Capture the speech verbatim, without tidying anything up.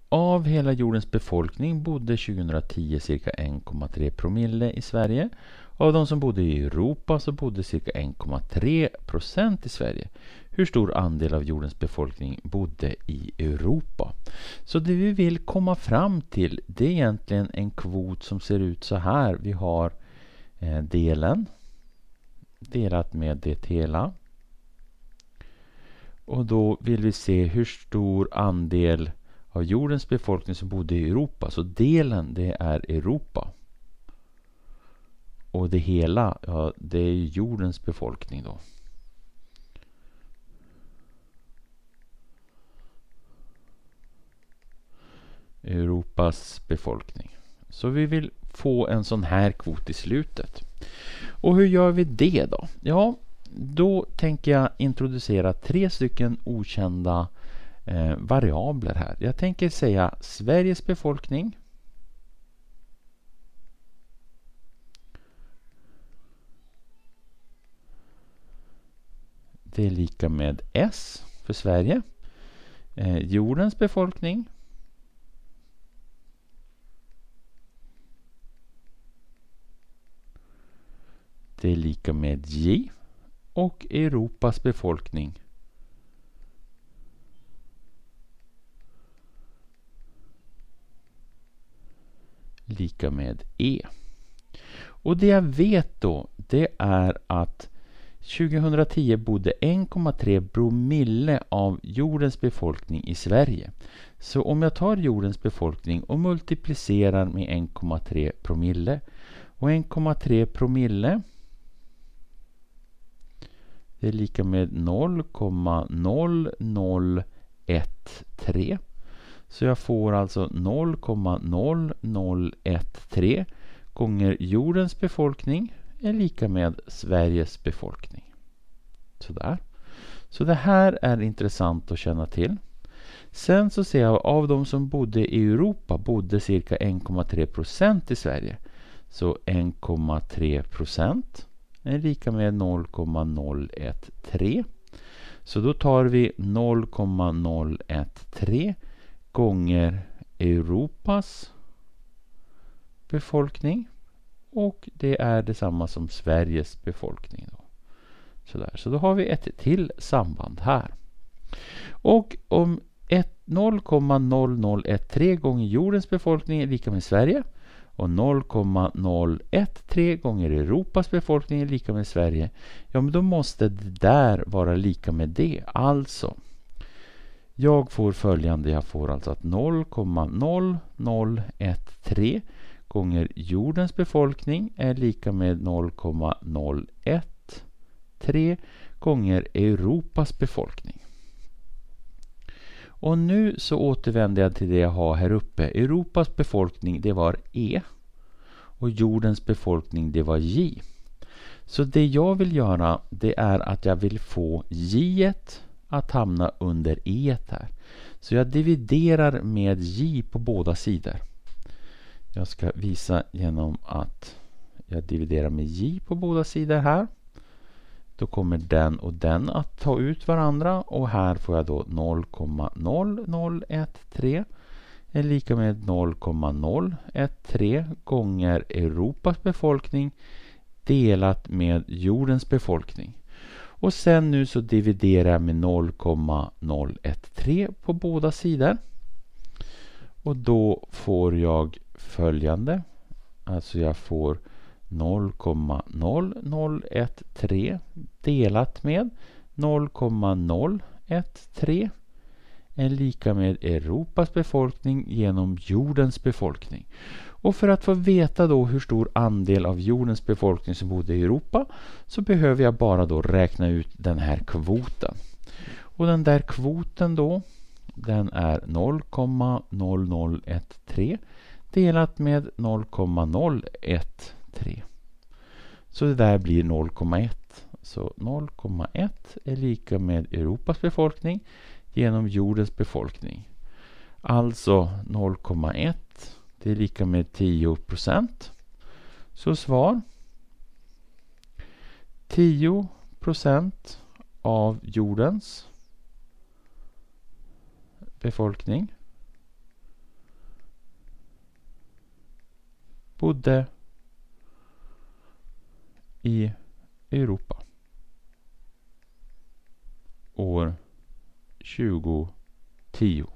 Av hela jordens befolkning bodde tjugohundratio cirka en komma tre promille i Sverige. Av de som bodde i Europa så bodde cirka en komma tre procent i Sverige. Hur stor andel av jordens befolkning bodde i Europa? Så det vi vill komma fram till, det är egentligen en kvot som ser ut så här. Vi har eh, delen delat med det hela. Och då vill vi se hur stor andel av jordens befolkning som bodde i Europa. Så delen, det är Europa. Och det hela, ja, det är jordens befolkning då. Europas befolkning. Så vi vill få en sån här kvot i slutet. Och hur gör vi det då? Ja, då tänker jag introducera tre stycken okända eh, variabler här. Jag tänker säga Sveriges befolkning. Det är lika med S för Sverige. Eh, jordens befolkning. Det är lika med J. Och Europas befolkning. Lika med E. Och det jag vet då, det är att tjugohundratio bodde en komma tre promille av jordens befolkning i Sverige. Så om jag tar jordens befolkning och multiplicerar med en komma tre promille. Och en komma tre promille, det är lika med noll komma noll noll ett tre. Så jag får alltså noll komma noll noll ett tre gånger jordens befolkning är lika med Sveriges befolkning. Sådär. Så det här är intressant att känna till. Sen så ser jag av de som bodde i Europa bodde cirka en komma tre procent i Sverige. Så en komma tre procent är lika med noll komma noll ett tre. Så då tar vi noll komma noll ett tre gånger Europas befolkning. Och det är detsamma som Sveriges befolkning. Då. Sådär. Så då har vi ett till samband här. Och om noll komma noll noll ett tre gånger jordens befolkning är lika med Sverige. Och noll komma noll ett tre gånger Europas befolkning är lika med Sverige. Ja, men då måste det där vara lika med det. Alltså, jag får följande. Jag får alltså att noll komma noll noll ett tre gånger jordens befolkning är lika med noll komma noll ett tre gånger Europas befolkning. Och nu så återvänder jag till det jag har här uppe. Europas befolkning, det var E. Och jordens befolkning, det var J. Så det jag vill göra, det är att jag vill få J att hamna under E här. Så jag dividerar med J på båda sidor. Jag ska visa genom att jag dividerar med J på båda sidor här. Då kommer den och den att ta ut varandra. Och här får jag då noll komma noll noll ett tre är lika med noll komma noll ett tre gånger Europas befolkning delat med jordens befolkning. Och sen nu så dividerar jag med noll komma noll ett tre på båda sidor. Och då får jag följande. Alltså jag får noll komma noll noll ett tre delat med noll komma noll ett tre är lika med Europas befolkning genom jordens befolkning. Och för att få veta då hur stor andel av jordens befolkning som bodde i Europa så behöver jag bara då räkna ut den här kvoten. Och den där kvoten då, den är noll komma noll noll ett tre delat med noll komma noll ett tre. Så det där blir noll komma ett. Så noll komma ett är lika med Europas befolkning genom jordens befolkning. Alltså noll komma ett, det är lika med tio procent. Så svar. tio procent av jordens befolkning bodde i Europa år tjugo tio.